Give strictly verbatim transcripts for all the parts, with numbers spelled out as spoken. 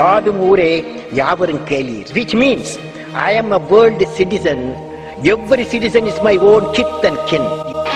யாதும் ஊரே யாவரும் கேளீர், which means I am a world citizen. Every citizen is my own kith and kin.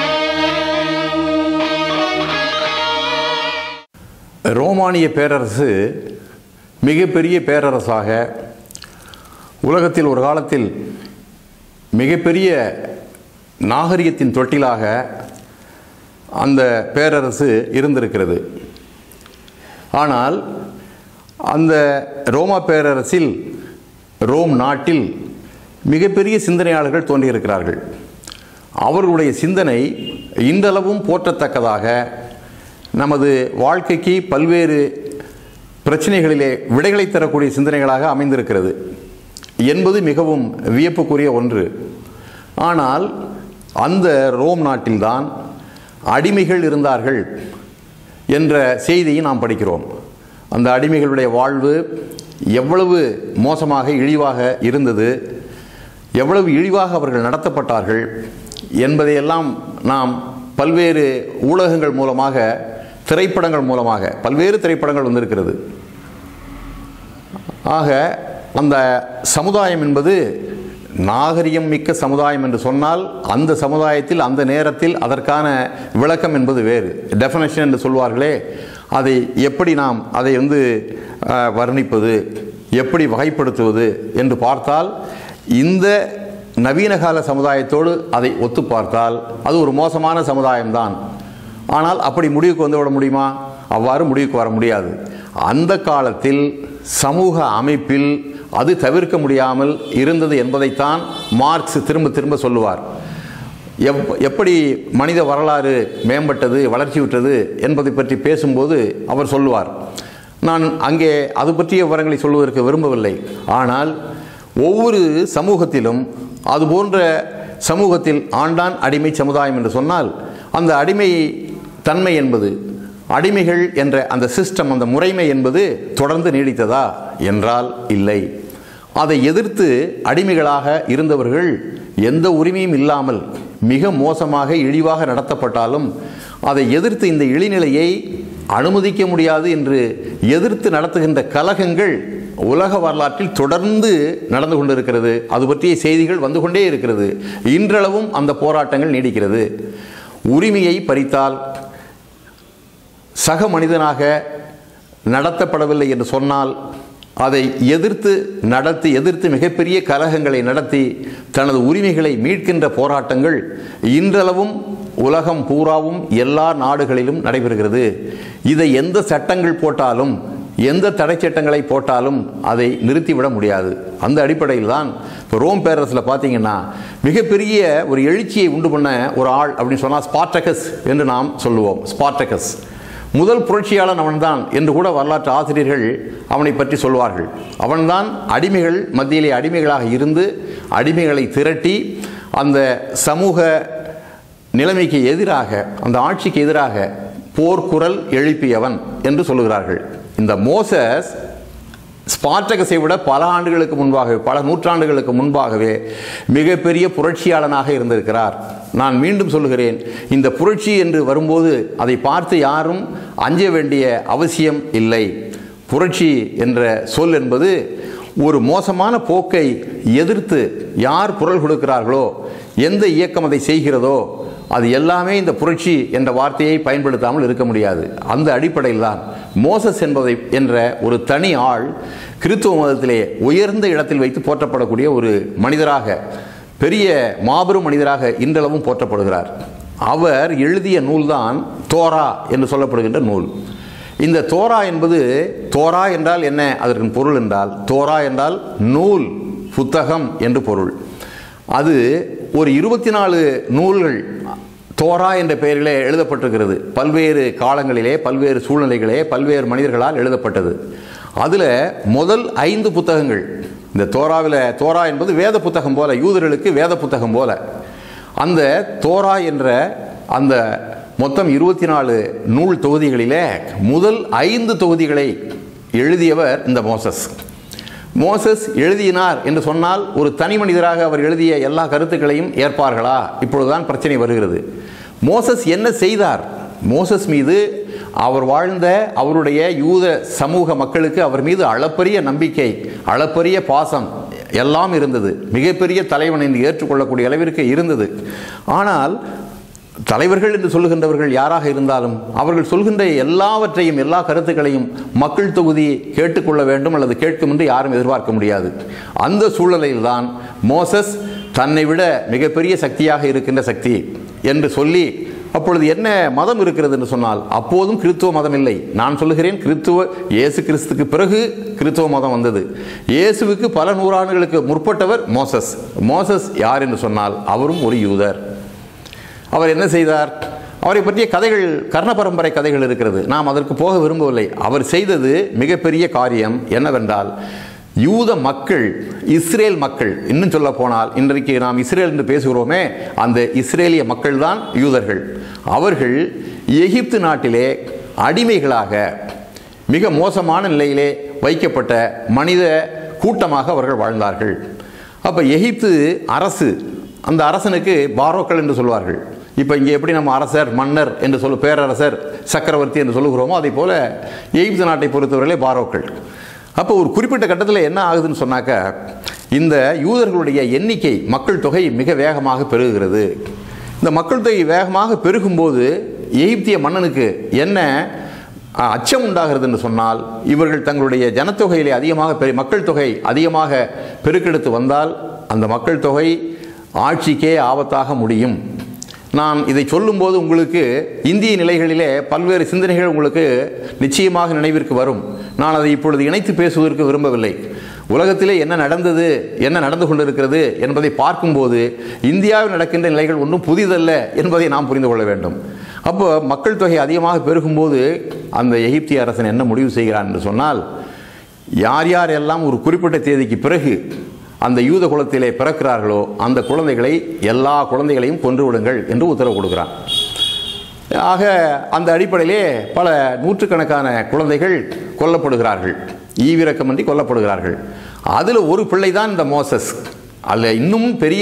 ரோமானிய பேரரசு மிகப்பெரிய பேரரசாக உலகத்தில் ஒரு காலத்தில் மிகப்பெரிய நாகரிகத்தின் தொட்டிலாக அந்த பேரரசு இருந்திருக்கிறது. ஆனால் அந்த ரோமா பேரரசில், ரோம் நாட்டில் மிகப்பெரிய சிந்தனையாளர்கள் தோன்றியிருக்கிறார்கள். அவர்களுடைய சிந்தனை இன்றளவும் போற்றத்தக்கதாக, நமது வாழ்க்கைக்கு பல்வேறு பிரச்சனைகளிலே விடைகளை தரக்கூடிய சிந்தனைகளாக அமைந்திருக்கிறது என்பது மிகவும் வியப்புக்குரிய ஒன்று. ஆனால் அந்த ரோம் நாட்டில்தான் அடிமைகள் இருந்தார்கள் என்ற செய்தியை நாம் படிக்கிறோம். அந்த அடிமைகளுடைய வாழ்வு எவ்வளவு மோசமாக இழிவாக இருந்தது, எவ்வளவு இழிவாக அவர்கள் நடத்தப்பட்டார்கள் என்பதையெல்லாம் நாம் பல்வேறு ஊடகங்கள் மூலமாக, திரைப்படங்கள் மூலமாக, பல்வேறு திரைப்படங்கள் வந்திருக்கிறது. ஆக அந்த சமுதாயம் என்பது நாகரிகம் மிக்க சமுதாயம் என்று சொன்னால், அந்த சமுதாயத்தில் அந்த நேரத்தில் அதற்கான விளக்கம் என்பது வேறு, டெஃபினேஷன் என்று சொல்வார்களே, அதை எப்படி நாம் அதை வந்து வர்ணிப்பது, எப்படி வகைப்படுத்துவது என்று பார்த்தால், இந்த நவீன கால சமுதாயத்தோடு அதை ஒத்து பார்த்தால் அது ஒரு மோசமான சமுதாயம்தான். ஆனால் அப்படி முடிவுக்கு வந்து விட முடியுமா? அவ்வாறு முடிவுக்கு வர முடியாது. அந்த காலத்தில் சமூக அமைப்பில் அது தவிர்க்க முடியாமல் இருந்தது என்பதைத்தான் மார்க்ஸ் திரும்ப திரும்ப சொல்லுவார். எப் எப்படி மனித வரலாறு மேம்பட்டது, வளர்ச்சி விட்டது என்பதை பற்றி பேசும்போது அவர் சொல்லுவார். நான் அங்கே அது பற்றிய விவரங்களை சொல்வதற்கு விரும்பவில்லை. ஆனால் ஒவ்வொரு சமூகத்திலும் அதுபோன்ற சமூகத்தில் ஆண்டான் அடிமை சமுதாயம் என்று சொன்னால், அந்த அடிமை தன்மை என்பது, அடிமைகள் என்ற அந்த சிஸ்டம், அந்த முறைமை என்பது தொடர்ந்து நீடித்ததா என்றால் இல்லை. அதை எதிர்த்து அடிமைகளாக இருந்தவர்கள் எந்த உரிமையும் இல்லாமல் மிக மோசமாக இழிவாக நடத்தப்பட்டாலும் அதை எதிர்த்து இந்த இழிநிலையை அனுமதிக்க முடியாது என்று எதிர்த்து நடத்துகின்ற கலகங்கள் உலக வரலாற்றில் தொடர்ந்து நடந்து கொண்டிருக்கிறது. அது பற்றிய செய்திகள் வந்து கொண்டே இருக்கிறது. இன்றளவும் அந்த போராட்டங்கள் நீடிக்கிறது. உரிமையை பறித்தால், சக மனிதனாக நடத்தப்படவில்லை என்று சொன்னால், அதை எதிர்த்து நடத்தி எதிர்த்து மிகப்பெரிய கலகங்களை நடத்தி தனது உரிமைகளை மீட்கின்ற போராட்டங்கள் இன்றளவும் உலகம் பூராவும் எல்லா நாடுகளிலும் நடைபெறுகிறது. இதை எந்த சட்டங்கள் போட்டாலும், எந்த தடை சட்டங்களை போட்டாலும் அதை நிறுத்திவிட முடியாது. அந்த அடிப்படையில் தான் இப்போ ரோம் பேரரசில் பார்த்தீங்கன்னா மிகப்பெரிய ஒரு எழுச்சியை உண்டு பண்ண ஒரு ஆள் அப்படின்னு சொன்னால் ஸ்பார்டகஸ் என்று நாம் சொல்லுவோம். ஸ்பார்டகஸ் முதல் புரட்சியாளன் அவன்தான் என்று கூட வரலாற்று ஆசிரியர்கள் அவனை பற்றி சொல்வார்கள். அவன்தான் அடிமைகள் மத்தியிலே அடிமைகளாக இருந்து அடிமைகளை திரட்டி அந்த சமூக நிலைமைக்கு எதிராக, அந்த ஆட்சிக்கு எதிராக போர்க்குரல் எழுப்பியவன் என்று சொல்லுகிறார்கள். இந்த மோசஸ் ஸ்பார்டகஸை விட பல ஆண்டுகளுக்கு முன்பாகவே, பல நூற்றாண்டுகளுக்கு முன்பாகவே மிகப்பெரிய புரட்சியாளனாக இருந்திருக்கிறார். நான் மீண்டும் சொல்லுகிறேன், இந்த புரட்சி என்று வரும்போது அதை பார்த்து யாரும் அஞ்ச வேண்டிய அவசியம் இல்லை. புரட்சி என்ற சொல் என்பது ஒரு மோசமான போக்கை எதிர்த்து யார் குரல் கொடுக்கிறார்களோ, எந்த இயக்கம் அதை செய்கிறதோ, அது எல்லாமே இந்த புரட்சி என்ற வார்த்தையை பயன்படுத்தாமல் இருக்க முடியாது. அந்த அடிப்படையில் தான் மோசஸ் என்பதை என்ற ஒரு தனி ஆள் கிறிஸ்துவ மதத்திலே உயர்ந்த இடத்தில் வைத்து போற்றப்படக்கூடிய ஒரு மனிதராக, பெரிய மாபெரும் மனிதராக இன்றளவும் போற்றப்படுகிறார். அவர் எழுதிய நூல்தான் தோரா என்று சொல்லப்படுகின்ற நூல். இந்த தோரா என்பது, தோரா என்றால் என்ன அதற்கு பொருள் என்றால், தோரா என்றால் நூல், புத்தகம் என்று பொருள். அது ஒரு இருபத்தி நாலு நூல்கள் தோரா என்ற பெயரிலே எழுதப்பட்டிருக்கிறது. பல்வேறு காலங்களிலே, பல்வேறு சூழ்நிலைகளே, பல்வேறு மனிதர்களால் எழுதப்பட்டது. அதில் முதல் ஐந்து புத்தகங்கள், இந்த தோராவில், தோரா என்பது வேத புத்தகம் போல, யூதர்களுக்கு வேத புத்தகம் போல, அந்த தோரா என்ற அந்த மொத்தம் இருபத்தி நாலு நூல் தொகுதிகளிலே முதல் ஐந்து தொகுதிகளை எழுதியவர் இந்த மோசஸ். மோசஸ் எழுதினார் என்று சொன்னால் ஒரு தனி மனிதராக அவர் எழுதிய எல்லா கருத்துக்களையும் ஏற்பார்களா? இப்பொழுதுதான் பிரச்சனை வருகிறது. மோசஸ் என்ன செய்தார்? மோசஸ் மீது அவர் வாழ்ந்த அவருடைய யூத சமூக மக்களுக்கு அவர் மீது அளப்பரிய நம்பிக்கை, அளப்பரிய பாசம் எல்லாம் இருந்தது. மிகப்பெரிய தலைவன் என்று ஏற்றுக்கொள்ளக்கூடிய அளவிற்கு இருந்தது. ஆனால் தலைவர்கள் என்று சொல்லுகின்றவர்கள் யாராக இருந்தாலும் அவர்கள் சொல்கின்ற எல்லாவற்றையும், எல்லா கருத்துக்களையும் மக்கள் தொகுதி கேட்டுக்கொள்ள வேண்டும் அல்லது கேட்கும் என்று யாரும் எதிர்பார்க்க முடியாது. அந்த சூழ்நிலையில்தான் மோசஸ் தன்னை விட மிகப்பெரிய சக்தியாக இருக்கின்ற சக்தி என்று சொல்லி, அப்பொழுது என்ன மதம் இருக்கிறது என்று சொன்னால் அப்போதும் கிறிஸ்துவ மதம் இல்லை. நான் சொல்லுகிறேன், கிறிஸ்துவ இயேசு கிறிஸ்துக்கு பிறகு கிறிஸ்துவ மதம் வந்தது. இயேசுவுக்கு பல நூறாண்டுகளுக்கு முற்பட்டவர் மோசஸ். மோசஸ் யார் என்று சொன்னால் அவரும் ஒரு யூதர். அவர் என்ன செய்தார்? அவரை பற்றிய கதைகள், கர்ண பரம்பரை கதைகள் இருக்கிறது. நாம் அதற்கு போக விரும்பவில்லை. அவர் செய்தது மிகப்பெரிய காரியம் என்னவென்றால், யூத மக்கள், இஸ்ரேல் மக்கள், இன்னும் சொல்ல போனால் இன்றைக்கு நாம் இஸ்ரேல் என்று பேசுகிறோமே, அந்த இஸ்ரேலிய மக்கள் தான் யூதர்கள். அவர்கள் எகிப்து நாட்டிலே அடிமைகளாக மிக மோசமான நிலையிலே வைக்கப்பட்ட மனித கூட்டமாக அவர்கள் வாழ்ந்தார்கள். அப்போ எகிப்து அரசு, அந்த அரசனுக்கு பாரோக்கள் என்று சொல்வார்கள். இப்போ இங்கே எப்படி நம்ம அரசர், மன்னர் என்று சொல்லு, பேரரசர், சக்கரவர்த்தி என்று சொல்லுகிறோமோ அதே போல எகிப்து நாட்டை பொறுத்தவரையிலே பாரோக்கள். அப்போ ஒரு குறிப்பிட்ட கட்டத்தில் என்ன ஆகுதுன்னு சொன்னாக்க, இந்த யூதர்களுடைய எண்ணிக்கை, மக்கள் தொகை மிக வேகமாக பெருகுகிறது. இந்த மக்கள் தொகை வேகமாக பெருகும்போது எகிப்திய மன்னனுக்கு என்ன அச்சம் உண்டாகிறது என்று சொன்னால், இவர்கள் தங்களுடைய ஜனத்தொகையிலே அதிகமாக பெரு மக்கள் தொகை அதிகமாக பெருக்கெடுத்து வந்தால் அந்த மக்கள் தொகை ஆட்சிக்கே ஆபத்தாக முடியும். நான் இதை சொல்லும்போது உங்களுக்கு இந்திய நிலைகளிலே பல்வேறு சிந்தனைகள் உங்களுக்கு நிச்சயமாக நினைவிற்கு வரும். நான் அதை இப்பொழுது இணைத்து பேசுவதற்கு விரும்பவில்லை. உலகத்திலே என்ன நடந்தது, என்ன நடந்து கொண்டிருக்கிறது என்பதை பார்க்கும்போது இந்தியாவில் நடக்கின்ற நிலைகள் ஒன்றும் புதிதல்ல என்பதை நாம் புரிந்து கொள்ள வேண்டும். அப்போ மக்கள் தொகை அதிகமாக பெருகும்போது அந்த எகிப்திய அரசன் என்ன முடிவு செய்கிறான் என்று சொன்னால், யார் யார் எல்லாம் ஒரு குறிப்பிட்ட தேதிக்கு பிறகு அந்த யூத குலத்திலே பிறக்கிறார்களோ அந்த குழந்தைகளை, எல்லா குழந்தைகளையும் கொன்று விடுங்கள் என்று உத்தரவு கொடுக்கிறான். ஆக அந்த அடிப்படையிலே பல நூற்றுக்கணக்கான குழந்தைகள் கொல்லப்படுகிறார்கள், ஈவிரக்கமின்றி கொல்லப்படுகிறார்கள். அதில் ஒரு பிள்ளை தான் இந்த மோசஸ். அதில் இன்னும் பெரிய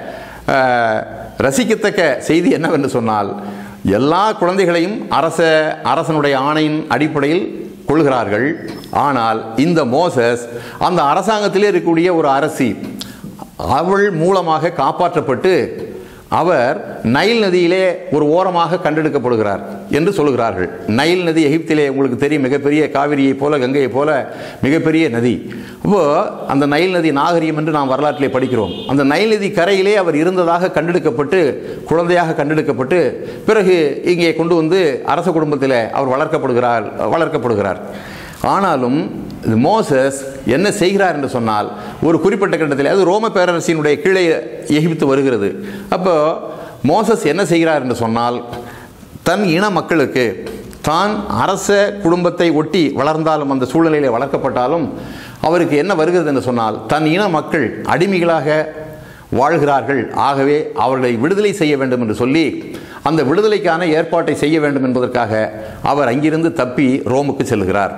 ரசிக்கத்தக்க செய்தி என்னவென்று சொன்னால், எல்லா குழந்தைகளையும் அரச அரசனுடைய ஆணையின் அடிப்படையில் கொள்கிறார்கள். ஆனால் இந்த மோசஸ் அந்த அரசாங்கத்திலே இருக்கக்கூடிய ஒரு அரசி, அவள் மூலமாக காப்பாற்றப்பட்டு அவர் நைல் நதியிலே ஒரு ஓரமாக கண்டெடுக்கப்படுகிறார் என்று சொல்லுகிறார்கள். நைல் நதி எகிப்திலே உங்களுக்கு தெரியும், மிகப்பெரிய காவிரியை போல, கங்கையை போல மிகப்பெரிய நதி. அப்போ அந்த நைல் நதி நாகரிகம் என்று நாம் வரலாற்றிலே படிக்கிறோம். அந்த நைல் நதி கரையிலே அவர் இருந்ததாக கண்டெடுக்கப்பட்டு, குழந்தையாக கண்டெடுக்கப்பட்டு, பிறகு இங்கே கொண்டு வந்து அரச குடும்பத்தில் அவர் வளர்க்கப்படுகிறார் வளர்க்கப்படுகிறார் ஆனாலும் மோசஸ் என்ன செய்கிறார் என்று சொன்னால், ஒரு குறிப்பிட்ட கட்டத்தில், அது ரோம பேரரசினுடைய கீழே எகிப்து வருகிறது. அப்போ மோசஸ் என்ன செய்கிறார் என்று சொன்னால், தன் இன மக்களுக்கு, தான் அரச குடும்பத்தை ஒட்டி வளர்ந்தாலும், அந்த சூழ்நிலையில் வளர்க்கப்பட்டாலும் அவருக்கு என்ன வருகிறது என்று சொன்னால், தன் இன மக்கள் அடிமைகளாக வாழ்கிறார்கள், ஆகவே அவர்களை விடுதலை செய்ய வேண்டும் என்று சொல்லி அந்த விடுதலைக்கான ஏற்பாட்டை செய்ய வேண்டும் என்பதற்காக அவர் அங்கிருந்து தப்பி ரோமுக்கு செல்கிறார்.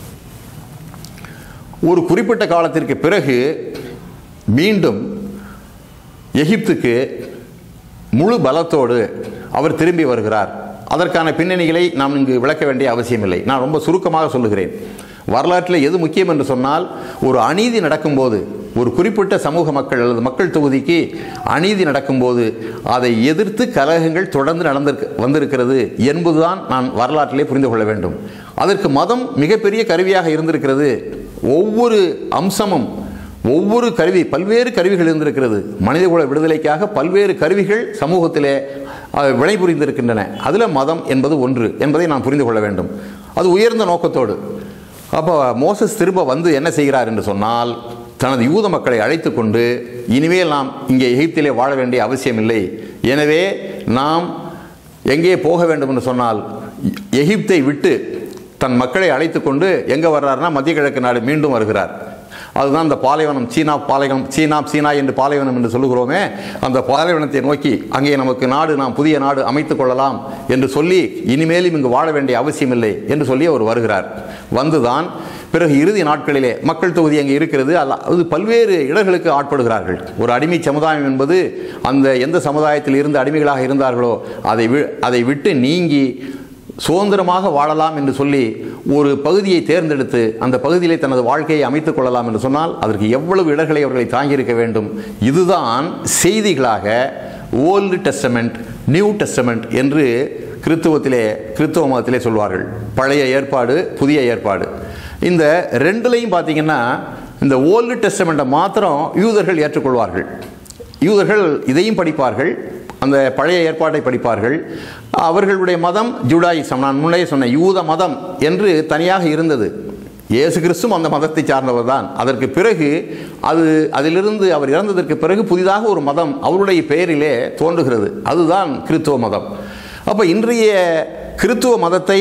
ஒரு குறிப்பிட்ட காலத்திற்கு பிறகு மீண்டும் எகிப்துக்கு முழு பலத்தோடு அவர் திரும்பி வருகிறார். அதற்கான பின்னணிகளை நாம் இங்கு விளக்க வேண்டிய அவசியமில்லை. நான் ரொம்ப சுருக்கமாக சொல்லுகிறேன். வரலாற்றில் எது முக்கியம் என்று சொன்னால், ஒரு அநீதி நடக்கும்போது, ஒரு குறிப்பிட்ட சமூக மக்கள் அல்லது மக்கள் தொகுதிக்கு அநீதி நடக்கும்போது அதை எதிர்த்து கலகங்கள் தொடர்ந்து நடந்திருக்க வந்திருக்கிறது என்பதுதான் நான் வரலாற்றிலே புரிந்து கொள்ள வேண்டும். அதற்கு மதம் மிகப்பெரிய கருவியாக இருந்திருக்கிறது. ஒவ்வொரு அம்சமும், ஒவ்வொரு கருவி, பல்வேறு கருவிகள் இருந்திருக்கிறது. மனிதகுல விடுதலைக்காக பல்வேறு கருவிகள் சமூகத்திலே வினைபுரிந்திருக்கின்றன. அதில் மதம் என்பது ஒன்று என்பதை நாம் புரிந்து கொள்ள வேண்டும். அது உயர்ந்த நோக்கத்தோடு. அப்போ மோசஸ் திரும்ப வந்து என்ன செய்கிறார் என்று சொன்னால், தனது யூத மக்களை அழைத்து கொண்டு, இனிமேல் நாம் இங்கே எகிப்திலே வாழ வேண்டிய அவசியமில்லை, எனவே நாம் எங்கே போக வேண்டும் என்று சொன்னால் எகிப்தை விட்டு தன் மக்களை அழைத்து கொண்டு எங்கே வர்றாருன்னா மத்திய கிழக்கு நாடு மீண்டும் வருகிறார். அதுதான் இந்த பாலைவனம், சீனா பாலைவனம், சீனா சீனா என்று பாலைவனம் என்று சொல்லுகிறோமே, அந்த பாலைவனத்தை நோக்கி அங்கே நமக்கு நாடு, நாம் புதிய நாடு அமைத்துக் கொள்ளலாம் என்று சொல்லி, இனிமேலும் இங்கு வாழ வேண்டிய அவசியமில்லை என்று சொல்லி அவர் வருகிறார். வந்துதான் பிறகு இறுதி நாட்களிலே மக்கள் தொகுதி அங்கே இருக்கிறது, அது பல்வேறு இடர்களுக்கு ஆட்படுகிறார்கள். ஒரு அடிமை சமுதாயம் என்பது அந்த எந்த சமுதாயத்தில் இருந்து அடிமைகளாக இருந்தார்களோ அதை அதை விட்டு நீங்கி சுதந்திரமாக வாழலாம் என்று சொல்லி ஒரு பகுதியை தேர்ந்தெடுத்து அந்த பகுதியிலே தனது வாழ்க்கையை அமைத்துக் கொள்ளலாம் என்று சொன்னால் அதற்கு எவ்வளவு இடர்களை அவர்களை தாங்கியிருக்க வேண்டும். இதுதான் செய்திகளாக ஓல்டு டெஸ்டமெண்ட், நியூ டெஸ்டமெண்ட் என்று கிறித்துவத்திலே கிறித்துவ மதத்திலே சொல்வார்கள். பழைய ஏற்பாடு, புதிய ஏற்பாடு. இந்த ரெண்டுலையும் பார்த்தீங்கன்னா இந்த ஓல்டு டெஸ்டமெண்ட்டை மாத்திரம் யூதர்கள் ஏற்றுக்கொள்வார்கள். யூதர்கள் இதையும் படிப்பார்கள், அந்த பழைய ஏற்பாட்டை படிப்பார்கள். அவர்களுடைய மதம் ஜூடாயிசம், நான் முன்னே சொன்ன யூத மதம் என்று தனியாக இருந்தது. இயேசு கிறிஸ்துவும் அந்த மதத்தை சார்ந்தவர் தான். அதற்கு பிறகு அது அதிலிருந்து அவர் இறந்ததற்கு பிறகு புதிதாக ஒரு மதம் அவருடைய பெயரிலே தோன்றுகிறது, அதுதான் கிறித்துவ மதம். அப்போ இன்றைய கிறித்துவ மதத்தை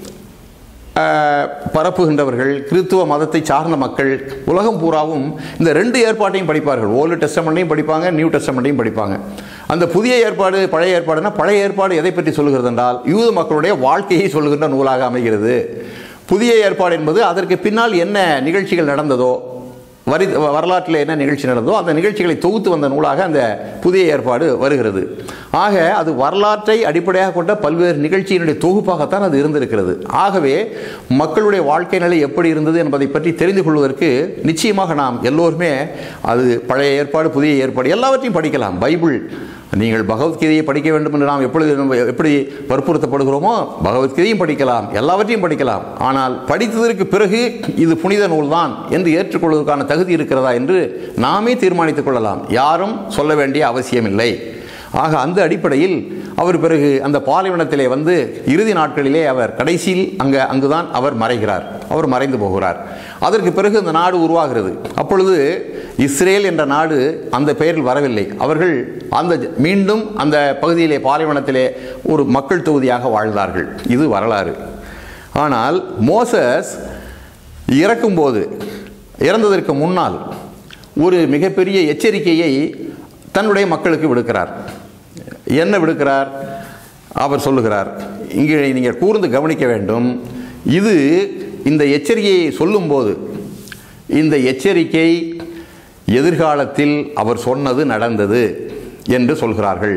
பரப்புகின்றவர்கள், கிறித்துவ மதத்தை சார்ந்த மக்கள் உலகம் பூராவும் இந்த ரெண்டு ஏற்பாட்டையும் படிப்பார்கள். ஓல்டு டெஸ்டமெண்ட்டையும் படிப்பாங்க, நியூ டெஸ்டமெண்ட்டையும் படிப்பாங்க. அந்த புதிய ஏற்பாடு, பழைய ஏற்பாடுனா, பழைய ஏற்பாடு எதை பற்றி சொல்லுகிறது என்றால் யூத மக்களுடைய வாழ்க்கையை சொல்லுகின்ற நூலாக அமைகிறது. புதிய ஏற்பாடு என்பது அதற்கு பின்னால் என்ன நிகழ்ச்சிகள் நடந்ததோ, வரி வரலாற்றில் என்ன நிகழ்ச்சி நடந்ததோ அந்த நிகழ்ச்சிகளை தொகுத்து வந்த நூலாக அந்த புதிய ஏற்பாடு வருகிறது. ஆக அது வரலாற்றை அடிப்படையாக கொண்ட பல்வேறு நிகழ்ச்சியினுடைய தொகுப்பாகத்தான் அது இருந்திருக்கிறது. ஆகவே மக்களுடைய வாழ்க்கை நிலை எப்படி இருந்தது என்பதை பற்றி தெரிந்து கொள்வதற்கு நிச்சயமாக நாம் எல்லோருமே அது பழைய ஏற்பாடு, புதிய ஏற்பாடு எல்லாவற்றையும் படிக்கலாம். பைபிள், நீங்கள் பகவத்கீதையை படிக்க வேண்டும் என்று நாம் எப்பொழுது எப்படி வற்புறுத்தப்படுகிறோமோ பகவத்கீதையும் படிக்கலாம், எல்லாவற்றையும் படிக்கலாம். ஆனால் படித்ததற்கு பிறகு இது புனித நூல் தான் என்று ஏற்றுக்கொள்வதற்கான தகுதி இருக்கிறதா என்று நாமே தீர்மானித்துக் கொள்ளலாம். யாரும் சொல்ல வேண்டிய அவசியமில்லை. ஆக அந்த அடிப்படையில் அவர் பிறகு அந்த பாலைவனத்திலே வந்து இறுதி நாட்களிலே அவர் கடைசியில் அங்கே அங்குதான் அவர் மறைகிறார், அவர் மறைந்து போகிறார். அதற்கு பிறகு அந்த நாடு உருவாகிறது. அப்பொழுது இஸ்ரேல் என்ற நாடு அந்த பெயரில் வரவில்லை. அவர்கள் அந்த மீண்டும் அந்த பகுதியிலே பாலைவனத்திலே ஒரு மக்கள் தொகுதியாக வாழ்ந்தார்கள். இது வரலாறு. ஆனால் மோசஸ் இறக்கும்போது, இறந்ததற்கு முன்னால் ஒரு மிகப்பெரிய எச்சரிக்கையை தன்னுடைய மக்களுக்கு விடுக்கிறார். என்ன விடுக்கிறார்? அவர் சொல்லுகிறார், இங்கே நீங்கள் கூர்ந்து கவனிக்க வேண்டும். இது இந்த எச்சரிக்கையை சொல்லும்போது இந்த எச்சரிக்கை எதிர்காலத்தில் அவர் சொன்னது நடந்தது என்று சொல்கிறார்கள்.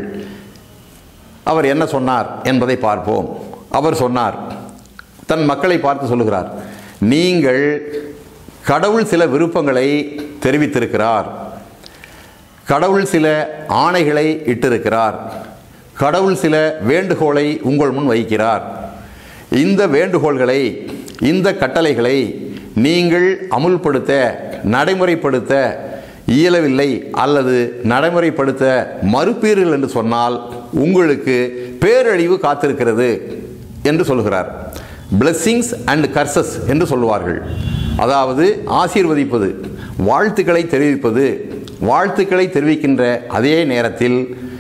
அவர் என்ன சொன்னார் என்பதை பார்ப்போம். அவர் சொன்னார், தன் மக்களை பார்த்து சொல்லுகிறார், நீங்கள் கடவுள் சில விருப்பங்களை தெரிவித்திருக்கிறார், கடவுள் சில ஆணைகளை இட்டிருக்கிறார், கடவுள் சில வேண்டுகோளை உங்கள் முன் வைக்கிறார். இந்த வேண்டுகோள்களை, இந்த கட்டளைகளை நீங்கள் அமுல்படுத்த, நடைமுறைப்படுத்த இயலவில்லை அல்லது நடைமுறைப்படுத்த மறுப்பீர்கள் என்று சொன்னால் உங்களுக்கு பேரழிவு காத்திருக்கிறது என்று சொல்கிறார். பிளெஸ்ஸிங்ஸ் அண்ட் கர்சஸ் என்று சொல்லுவார்கள். அதாவது ஆசீர்வதிப்பது, வாழ்த்துக்களை தெரிவிப்பது. வாழ்த்துக்களை தெரிவிக்கின்ற அதே நேரத்தில்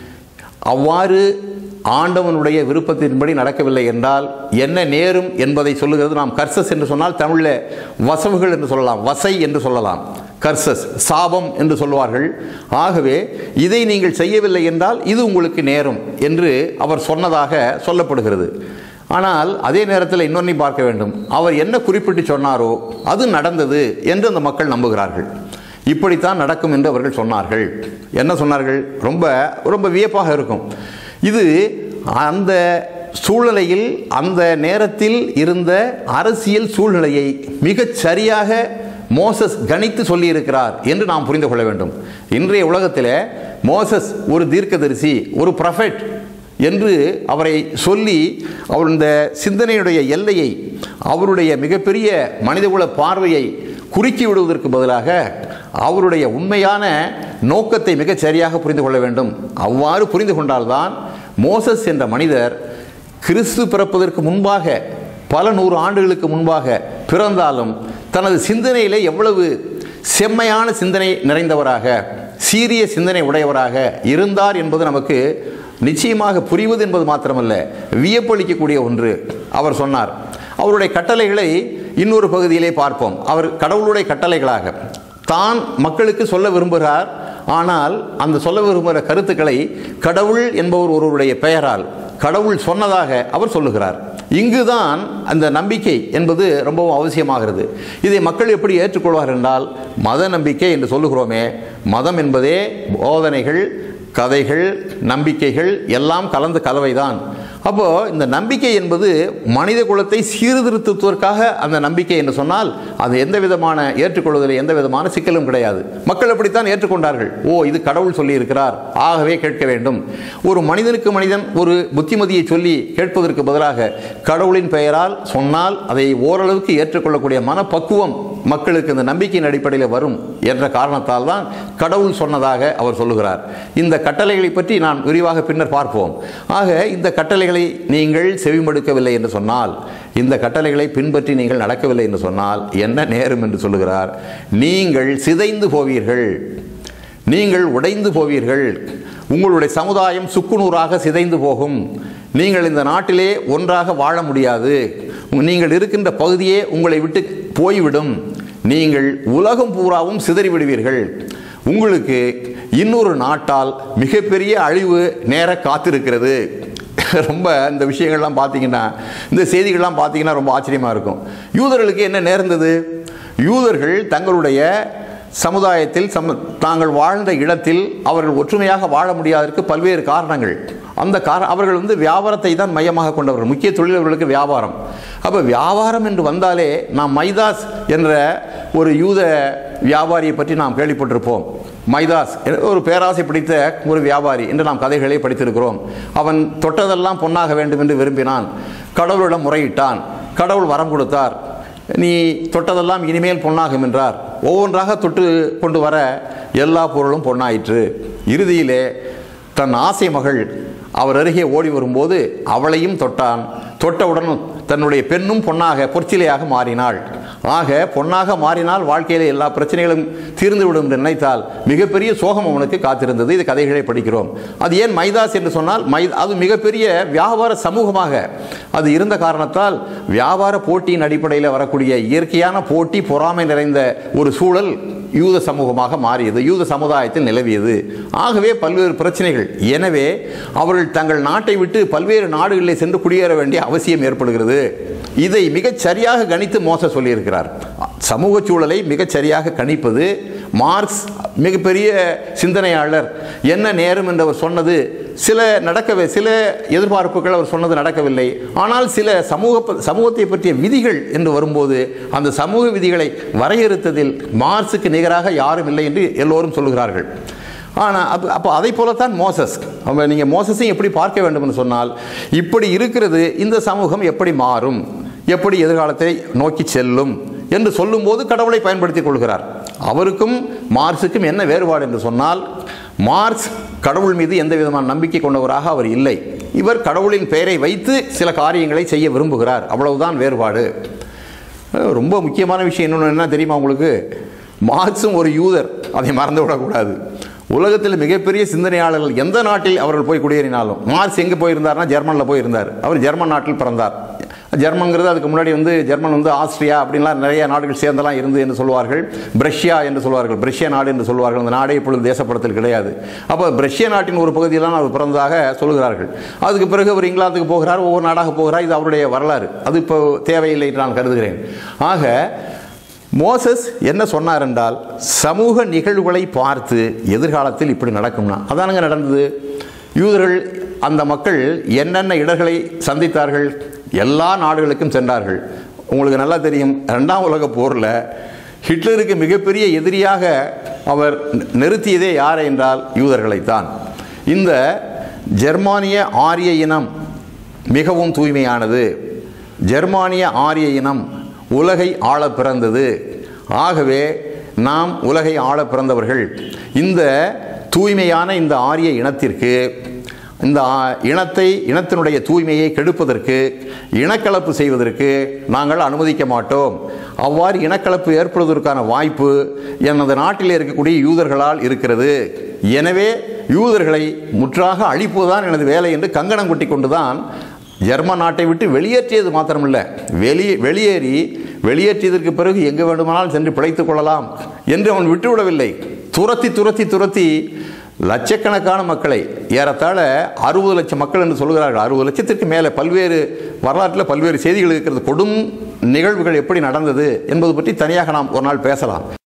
அவ்வாறு ஆண்டவனுடைய விருப்பத்தின்படி நடக்கவில்லை என்றால் என்ன நேரும் என்பதை சொல்லுகிறது. நாம் கர்சஸ் என்று சொன்னால் தமிழில் வசவுகள் என்று சொல்லலாம், வசை என்று சொல்லலாம், கர்சஸ் சாபம் என்று சொல்வார்கள். ஆகவே இதை நீங்கள் செய்யவில்லை என்றால் இது உங்களுக்கு நேரும் என்று அவர் சொன்னதாக சொல்லப்படுகிறது. ஆனால் அதே நேரத்தில் இன்னொன்றை பார்க்க வேண்டும். அவர் என்ன குறிப்பிட்டு சொன்னாரோ அது நடந்தது என்று அந்த மக்கள் நம்புகிறார்கள். இப்படித்தான் நடக்கும் என்று அவர்கள் சொன்னார்கள். என்ன சொன்னார்கள்? ரொம்ப ரொம்ப வியப்பாக இருக்கும். இது அந்த சூழ்நிலையில், அந்த நேரத்தில் இருந்த அரசியல் சூழ்நிலையை மிகச் சரியாக மோசஸ் கணித்து சொல்லியிருக்கிறார் என்று நாம் புரிந்து கொள்ள வேண்டும். இன்றைய உலகத்தில் மோசஸ் ஒரு தீர்க்கதரிசி, ஒரு ப்ரொஃபெட் என்று அவரை சொல்லி அவருடைய சிந்தனையுடைய எல்லையை, அவருடைய மிகப்பெரிய மனிதகுல பார்வையை குறுக்கி விடுவதற்கு பதிலாக அவருடைய உண்மையான நோக்கத்தை மிகச் சரியாக புரிந்து கொள்ள வேண்டும். அவ்வாறு புரிந்து கொண்டால்தான் மோசஸ் என்ற மனிதர் கிறிஸ்து பிறப்பதற்கு முன்பாக, பல நூறு ஆண்டுகளுக்கு முன்பாக பிறந்தாலும் தனது சிந்தனையிலே எவ்வளவு செம்மையான சிந்தனை நிறைந்தவராக, சீரிய சிந்தனை உடையவராக இருந்தார் என்பது நமக்கு நிச்சயமாக புரிவது என்பது மாத்திரமல்ல, வியப்பளிக்கக்கூடிய ஒன்று. அவர் சொன்னார். அவருடைய கட்டளைகளை இன்னொரு பகுதியிலே பார்ப்போம். அவர் கடவுளுடைய கட்டளைகளாக தான் மக்களுக்கு சொல்ல விரும்புகிறார். ஆனால் அந்த சொல்ல விரும்புகிற கருத்துக்களை கடவுள் என்பவர் ஒருவருடைய பெயரால் கடவுள் சொன்னதாக அவர் சொல்லுகிறார். இங்குதான் அந்த நம்பிக்கை என்பது ரொம்பவும் அவசியமாகிறது. இதை மக்கள் எப்படி ஏற்றுக்கொள்வார் என்றால், மத நம்பிக்கை என்று சொல்லுகிறோமே, மதம் என்பதே போதனைகள், கதைகள், நம்பிக்கைகள் எல்லாம் கலந்து கலவைதான். அப்போ இந்த நம்பிக்கை என்பது மனித குலத்தை சீர்திருத்துவதற்காக அந்த நம்பிக்கை என்று சொன்னால் அது எந்த விதமான ஏற்றுக்கொள்வதில் எந்த விதமான சிக்கலும் கிடையாது. மக்கள் அப்படித்தான் ஏற்றுக்கொண்டார்கள். ஓ, இது கடவுள் சொல்லி இருக்கிறார், ஆகவே கேட்க வேண்டும். ஒரு மனிதனுக்கு மனிதன் ஒரு புத்திமதியை சொல்லி கேட்பதற்கு பதிலாக கடவுளின் பெயரால் சொன்னால் அதை ஓரளவுக்கு ஏற்றுக்கொள்ளக்கூடிய மனப்பக்குவம் மக்களுக்கு இந்த நம்பிக்கையின் அடிப்படையில் வரும் என்ற காரணத்தால் தான் கடவுள் சொன்னதாக அவர் சொல்லுகிறார். இந்த கட்டளைகளை பற்றி நான் விரிவாக பின்னர் பார்ப்போம். ஆக இந்த கட்டளைகளை நீங்கள் செவிமடுக்கவில்லை என்று சொன்னால், இந்த கட்டளைகளை பின்பற்றி நீங்கள் நடக்கவில்லை என்று சொன்னால் என்ன நேரும் என்று சொல்லுகிறார். நீங்கள் சிதைந்து போவீர்கள், நீங்கள் உடைந்து போவீர்கள், உங்களுடைய சமுதாயம் சுக்குநூறாக சிதைந்து போகும், நீங்கள் இந்த நாட்டிலே ஒன்றாக வாழ முடியாது, நீங்கள் இருக்கின்ற பகுதியே உங்களை விட்டு போய்விடும், நீங்கள் உலகம் பூராவும் சிதறிவிடுவீர்கள், உங்களுக்கு இன்னொரு நாட்டால் மிகப்பெரிய அழிவு நேர காத்திருக்கிறது. ரொம்ப இந்த விஷயங்கள்லாம் பார்த்தீங்கன்னா, இந்த செய்திகள்லாம் பார்த்தீங்கன்னா ரொம்ப ஆச்சரியமாக இருக்கும். யூதர்களுக்கு என்ன நேர்ந்தது? யூதர்கள் தங்களுடைய சமுதாயத்தில் சம தாங்கள் வாழ்ந்த இடத்தில் அவர்கள் ஒற்றுமையாக வாழ முடியாததற்கு பல்வேறு காரணங்கள். அந்த கார அவர்கள் வந்து வியாபாரத்தை தான் மையமாக கொண்டவர்கள். முக்கிய தொழில் அவர்களுக்கு வியாபாரம். அப்போ வியாபாரம் என்று வந்தாலே நாம் மைதாஸ் என்ற ஒரு யூத வியாபாரியை பற்றி நாம் கேள்விப்பட்டிருப்போம். மைதாஸ் ஒரு பேராசை பிடித்த ஒரு வியாபாரி என்று நாம் கதைகளை படித்திருக்கிறோம். அவன் தொட்டதெல்லாம் பொன்னாக வேண்டும் என்று விரும்பினான். கடவுளிடம் முறையிட்டான். கடவுள் வரம் கொடுத்தார். நீ தொட்டதெல்லாம் இனிமேல் பொன்னாகும் என்றார். ஒவ்வொன்றாக தொட்டு கொண்டு வர எல்லா பொருளும் பொன்னாயிற்று. இறுதியிலே தன் ஆசை மகள் அவர் அருகே ஓடி வரும்போது அவளையும் தொட்டான். தொட்டவுடன் தன்னுடைய பெண்ணும் பொன்னாக பொற்சிலையாக மாறினாள். ஆக பொன்னாக மாறினால் வாழ்க்கையில் எல்லா பிரச்சனைகளும் தீர்ந்துவிடும் என்று நினைத்தால் மிகப்பெரிய சோகம் அவனுக்கு காத்திருந்தது. இது கதைகளை படிக்கிறோம். அது ஏன் மைதாஸ் என்று சொன்னால் மை அது மிகப்பெரிய வியாபார சமூகமாக அது இருந்த காரணத்தால் வியாபார போட்டியின் அடிப்படையில் வரக்கூடிய இயற்கையான போட்டி பொறாமை நிறைந்த ஒரு சூழல் யூத சமூகமாக மாறியது, யூத சமுதாயத்தில் நிலவியது. ஆகவே பல்வேறு பிரச்சனைகள். எனவே அவர்கள் தங்கள் நாட்டை விட்டு பல்வேறு நாடுகளில் சென்று குடியேற வேண்டிய அவசியம் ஏற்படுகிறது. இதை மிகச் சரியாக கணித்து மோசஸ் சொல்லியிருக்கிறார். சமூக சூழலை மிகச் சரியாக கணிப்பது மார்க்ஸ் மிகப்பெரிய சிந்தனையாளர். என்ன நேரும் என்று அவர் சொன்னது சில நடக்கவே சில எதிர்பார்ப்புகள் அவர் சொன்னது நடக்கவில்லை. ஆனால் சில சமூக சமூகத்தை பற்றிய விதிகள் என்று வரும்போது அந்த சமூக விதிகளை வரையறுத்ததில் மார்க்ஸுக்கு நிகராக யாரும் இல்லை என்று எல்லோரும் சொல்லுகிறார்கள். ஆனால் அப்போ அப்போ அதை போலத்தான் மோசஸ். அவங்க நீங்கள் மோசஸையும் எப்படி பார்க்க வேண்டும் என்று சொன்னால், இப்படி இருக்கிறது, இந்த சமூகம் எப்படி மாறும், எப்படி எதிர்காலத்தை நோக்கி செல்லும் என்று சொல்லும்போது கடவுளை பயன்படுத்திக் கொள்கிறார். அவருக்கும் மார்க்ஸுக்கும் என்ன வேறுபாடு என்று சொன்னால், மார்க்ஸ் கடவுள் மீது எந்த விதமான நம்பிக்கை கொண்டவராக அவர் இல்லை. இவர் கடவுளின் பெயரை வைத்து சில காரியங்களை செய்ய விரும்புகிறார். அவ்வளவுதான் வேறுபாடு. ரொம்ப முக்கியமான விஷயம் இன்னொன்று என்ன தெரியுமா உங்களுக்கு? மார்க்ஸும் ஒரு யூதர், அதை மறந்துவிடக்கூடாது. உலகத்தில் மிகப்பெரிய சிந்தனையாளர்கள் எந்த நாட்டில் அவர்கள் போய் குடியேறினாலும், மார்க்ஸ் எங்கே போயிருந்தார்னா ஜெர்மனில் போயிருந்தார். அவர் ஜெர்மன் நாட்டில் பிறந்தார். ஜெர்மன்கிறது அதுக்கு முன்னாடி வந்து ஜெர்மன் வந்து ஆஸ்திரியா அப்படின்லாம் நிறைய நாடுகள் சேர்ந்தெல்லாம் இருந்து என்று சொல்வார்கள். பிரஷ்யா என்று சொல்வார்கள், பிரஷ்யா நாடு என்று சொல்வார்கள். அந்த நாடே இப்பொழுது தேசப்படத்தில் கிடையாது. அப்போ பிரஷ்யா நாட்டின் ஒரு பகுதியில்தான் அவர் பிறந்ததாக சொல்கிறார்கள். அதுக்கு பிறகு அவர் இங்கிலாந்துக்கு போகிறார், ஒவ்வொரு நாடாக போகிறார். இது அவருடைய வரலாறு. அது இப்போ தேவையில்லை என்று நான் கருதுகிறேன். ஆக மோசஸ் என்ன சொன்னார் என்றால், சமூக நிகழ்வுகளை பார்த்து எதிர்காலத்தில் இப்படி நடக்கும்னா அதானுங்க நடந்தது. யூதர்கள் அந்த மக்கள் என்னென்ன இடர்களை சந்தித்தார்கள்? எல்லா நாடுகளுக்கும் சென்றார்கள். உங்களுக்கு நல்லா தெரியும், ரெண்டாம் உலக போரில் ஹிட்லருக்கு மிகப்பெரிய எதிரியாக அவர் நிறுத்தியதே யாரை என்றால் யூதர்களைத்தான். இந்த ஜெர்மானிய ஆரிய இனம் மிகவும் தூய்மையானது. ஜெர்மானிய ஆரிய இனம் உலகை ஆள பிறந்தது. ஆகவே நாம் உலகை ஆள பிறந்தவர்கள். இந்த தூய்மையான இந்த ஆரிய இனத்திற்கு, இந்த இனத்தை இனத்தினுடைய தூய்மையை கெடுப்பதற்கு, இனக்கலப்பு செய்வதற்கு நாங்கள் அனுமதிக்க மாட்டோம். அவ்வாறு இனக்கலப்பு ஏற்படுவதற்கான வாய்ப்பு எனது நாட்டில் இருக்கக்கூடிய யூதர்களால் இருக்கிறது. எனவே யூதர்களை முற்றாக அழிப்பதுதான் எனது வேலை என்று கங்கணம் கொட்டி கொண்டுதான் ஜெர்மன் நாட்டை விட்டு வெளியேற்றியது மாத்திரமில்லை, வெளியே வெளியேறி வெளியேற்றியதற்கு பிறகு எங்கே வேண்டுமானாலும் சென்று பிழைத்துக் கொள்ளலாம் என்று அவன் விட்டுவிடவில்லை. துரத்தி துரத்தி துரத்தி லட்சக்கணக்கான மக்களை, ஏறத்தாழ அறுபது லட்சம் மக்கள் என்று சொல்கிறார்கள். அறுபது லட்சத்திற்கு மேலே பல்வேறு வரலாற்றில் பல்வேறு செய்திகள் இருக்கிறது. கொடும் நிகழ்வுகள் எப்படி நடந்தது என்பது பற்றி தனியாக நாம் ஒரு நாள் பேசலாம்.